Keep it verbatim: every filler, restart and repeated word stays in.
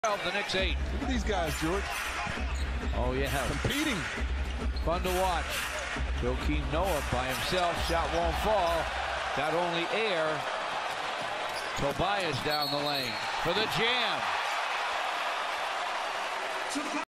The Knicks eight. Look at these guys, George. Oh, yeah. Competing. Fun to watch. Joakim Noah by himself. Shot won't fall. Got only air. Tobias down the lane for the jam.